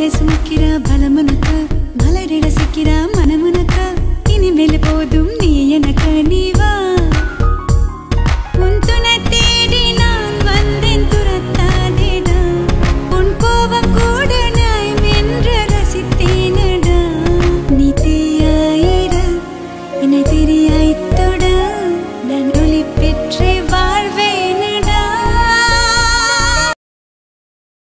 மலையை சுமக்கிற பலமுனக்கு மலரை ரசிக்கிற மனமுனக்கு இனிமேல் போதும் நீ எனக்கு நீ வா உன் துணை தேடி நான் வந்தேன் துரத்தாதேடா உன் கோபம் கூட நான் என்று ரசித்தேனடா நீ தீயாயிர என்னை தெரியாய்